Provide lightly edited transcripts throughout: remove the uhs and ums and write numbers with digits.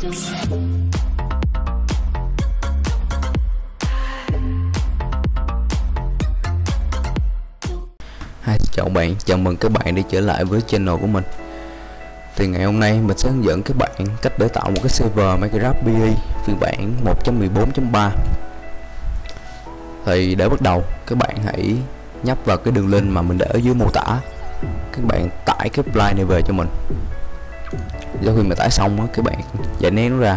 Chào bạn, chào mừng các bạn đi trở lại với channel của mình. Thì ngày hôm nay mình sẽ hướng dẫn các bạn cách để tạo một cái server Minecraft PE phiên bản 1.14.3. Thì để bắt đầu, các bạn hãy nhấp vào cái đường link mà mình để ở dưới mô tả. Các bạn tải cái file này về cho mình. Sau khi mà tải xong, các bạn giải nén nó ra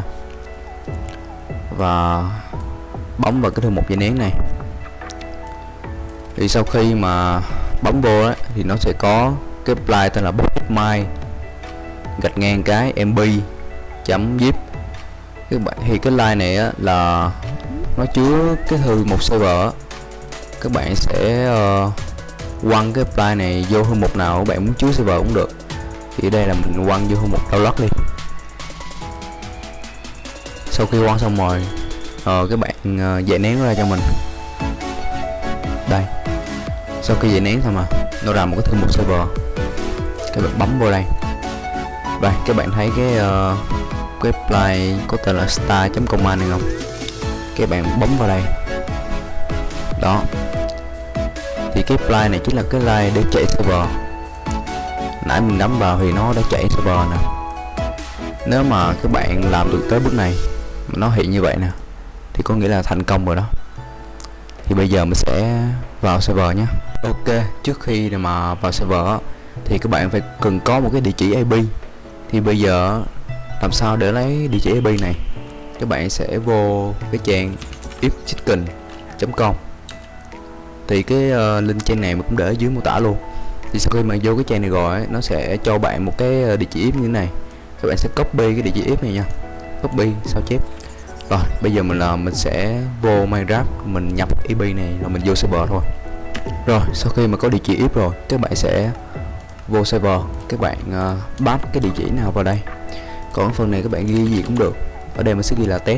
và bấm vào cái thư mục giải nén này. Thì sau khi mà bấm vô á, thì nó sẽ có cái file tên là PocketMine-MP .zip. Các bạn thì cái file này á, là nó chứa cái thư mục server á. Các bạn sẽ quăng cái file này vô thư mục nào các bạn muốn chứa server cũng được. Thì đây là mình quăng vô thư mục download đi. Sau khi quăng xong rồi các bạn giải nén nó ra cho mình. Đây, sau khi giải nén xong mà nó ra một cái thư mục server, các bạn bấm vô đây. Đây, các bạn thấy cái file có tên là star.command này không? Các bạn bấm vào đây. Đó. Thì cái file này chính là cái file để chạy server. Nãy mình bấm vào thì nó đã chạy server nè. Nếu mà các bạn làm được tới bước này mà nó hiện như vậy nè thì có nghĩa là thành công rồi đó. Thì bây giờ mình sẽ vào server nhé. Ok, trước khi mà vào server thì các bạn phải cần có một cái địa chỉ IP. Thì bây giờ làm sao để lấy địa chỉ IP này? Các bạn sẽ vô cái trang ifchicken.com. Thì cái link trang này mình cũng để ở dưới mô tả luôn. Thì sau khi mà vô cái trang này rồi nó sẽ cho bạn một cái địa chỉ if như thế này. Các bạn sẽ copy cái địa chỉ if này nha. Copy sao chép. Rồi, bây giờ mình sẽ vô Minecraft, mình nhập IP này rồi mình vô server thôi. Rồi, sau khi mà có địa chỉ if rồi, các bạn sẽ vô server, các bạn pass cái địa chỉ nào vào đây. Còn phần này các bạn ghi gì cũng được. Ở đây mình sẽ ghi là test.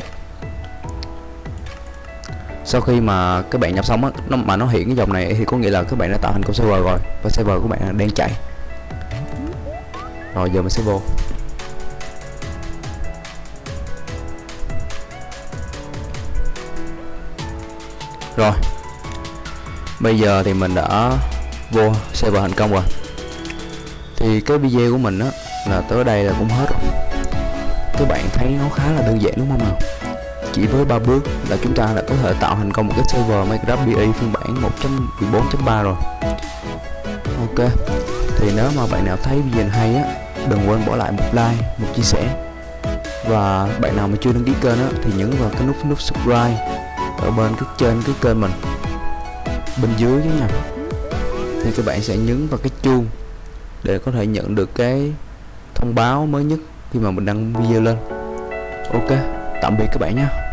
Sau khi mà các bạn nhập xong á, nó hiện cái dòng này thì có nghĩa là các bạn đã tạo thành công server rồi và server của bạn đang chạy. Rồi giờ mình sẽ vô. Rồi, bây giờ thì mình đã vô server thành công rồi. Thì cái video của mình á là tới đây là cũng hết rồi. Các bạn thấy nó khá là đơn giản đúng không nào? Chỉ với 3 bước là chúng ta đã có thể tạo thành công một cái server Minecraft PE phiên bản 1.14.3 rồi. Ok, thì nếu mà bạn nào thấy video này hay á, đừng quên bỏ lại một like, một chia sẻ. Và bạn nào mà chưa đăng ký kênh á thì nhấn vào cái nút subscribe ở bên trên cái kênh mình bên dưới chứ nha. Thì các bạn sẽ nhấn vào cái chuông để có thể nhận được cái thông báo mới nhất khi mà mình đăng video lên. Ok, tạm biệt các bạn nhé.